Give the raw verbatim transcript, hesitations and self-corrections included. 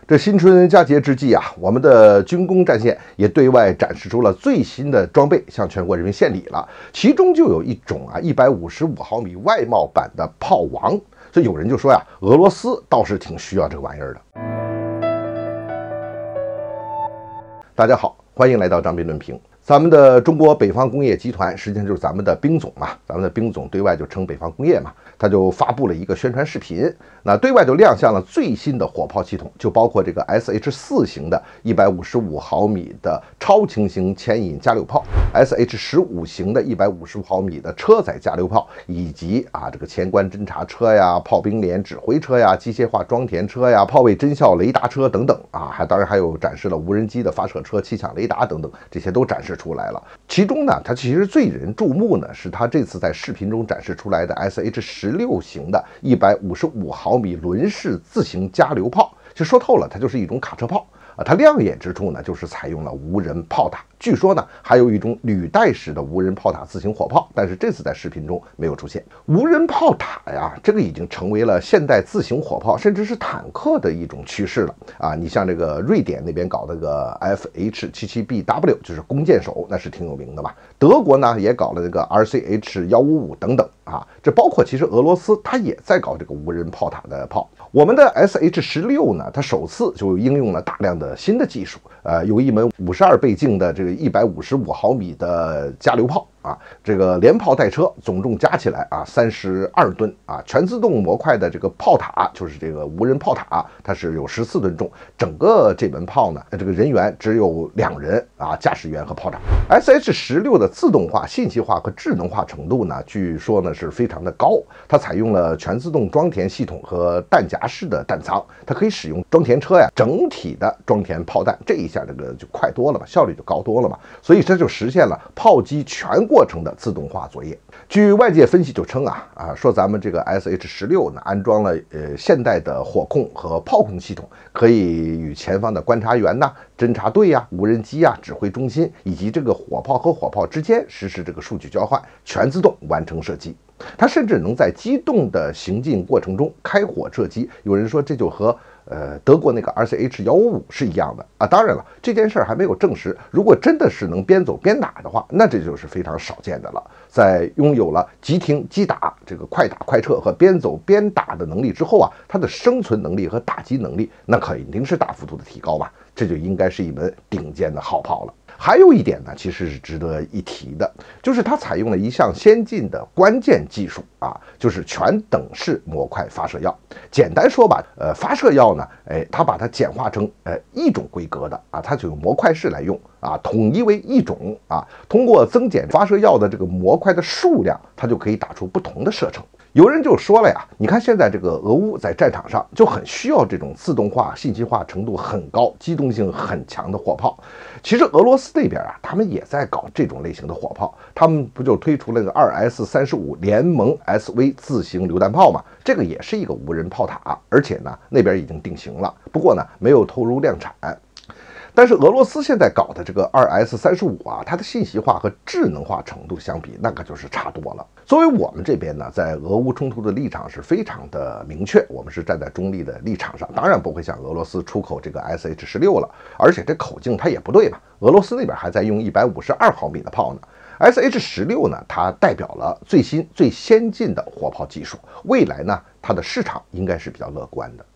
这新春佳节之际啊，我们的军工战线也对外展示出了最新的装备，向全国人民献礼了。其中就有一种啊一百五十五毫米外贸版的炮王，所以有人就说呀，俄罗斯倒是挺需要这个玩意儿的。大家好，欢迎来到张斌论评。咱们的中国北方工业集团实际上就是咱们的兵总嘛，咱们的兵总对外就称北方工业嘛，他就发布了一个宣传视频，那对外就亮相了最新的火炮系统，就包括这个 S H 四 型的一百五十五毫米的超轻型牵引加榴炮 ，S H 十五 型的一百五十五毫米的车载加榴炮，以及啊这个前观侦察车呀、炮兵连指挥车呀、机械化装填车呀、炮位侦校雷达车等等啊，还当然还有展示了无人机的发射车、气象雷达等等，这些都展示出来了。其中呢，它其实最引人注目呢，是它这次在视频中展示出来的 S H 十六 型的一百五十五毫米轮式自行加榴炮。就说透了，它就是一种卡车炮啊。它亮眼之处呢，就是采用了无人炮塔。据说呢，还有一种履带式的无人炮塔自行火炮，但是这次在视频中没有出现。无人炮塔呀，这个已经成为了现代自行火炮，甚至是坦克的一种趋势了啊！你像这个瑞典那边搞的个 F H 七七 B W， 就是弓箭手，那是挺有名的吧？德国呢也搞了这个 R C H 一五五等等啊，这包括其实俄罗斯它也在搞这个无人炮塔的炮。我们的 S H 十六 呢，它首次就应用了大量的新的技术，呃，有一门五十二倍镜的这个一百五十五毫米的加榴炮啊，这个连炮带车总重加起来啊三十二吨啊，全自动模块的这个炮塔就是这个无人炮塔，它是有十四吨重，整个这门炮呢，这个人员只有两人啊，驾驶员和炮长。S H 十六 的自动化、信息化和智能化程度呢，据说呢是非常的高，它采用了全自动装填系统和弹夹式的弹仓，它可以使用装填车呀，整体的装填炮弹，这一下这个就快多了嘛，效率就高多了嘛，所以这就实现了炮击全过程的自动化作业。据外界分析就称啊啊，说咱们这个 S H 十六 呢安装了呃现代的火控和炮控系统，可以与前方的观察员呐、侦察队呀、无人机呀、指挥中心以及这个火炮和火炮之间实施这个数据交换，全自动完成射击。它甚至能在机动的行进过程中开火射击，有人说这就和呃德国那个 R C H 一五五是一样的啊。当然了，这件事儿还没有证实，如果真的是能边走边打的话，那这就是非常少见的了。在拥有了即停即打、这个快打快撤和边走边打的能力之后啊，它的生存能力和打击能力那肯定是大幅度的提高吧，这就应该是一门顶尖的好炮了。还有一点呢，其实是值得一提的，就是它采用了一项先进的关键技术啊，就是全等式模块发射药。简单说吧，呃，发射药呢，哎，它把它简化成呃一种规格的啊，它就用模块式来用啊，统一为一种啊，通过增减发射药的这个模块的数量，它就可以打出不同的射程。有人就说了呀，你看现在这个俄乌在战场上就很需要这种自动化、信息化程度很高、机动性很强的火炮。其实俄罗斯那边啊，他们也在搞这种类型的火炮，他们不就推出了个 二 S 三十五 联盟 S V 自行榴弹炮嘛？这个也是一个无人炮塔，而且呢那边已经定型了，不过呢没有投入量产。但是俄罗斯现在搞的这个 二 S 三十五 啊，它的信息化和智能化程度相比，那可就是差多了。作为我们这边呢，在俄乌冲突的立场是非常的明确，我们是站在中立的立场上，当然不会向俄罗斯出口这个 S H 十六 了，而且这口径它也不对嘛，俄罗斯那边还在用一百五十二毫米的炮呢。S H 十六 呢，它代表了最新最先进的火炮技术，未来呢，它的市场应该是比较乐观的。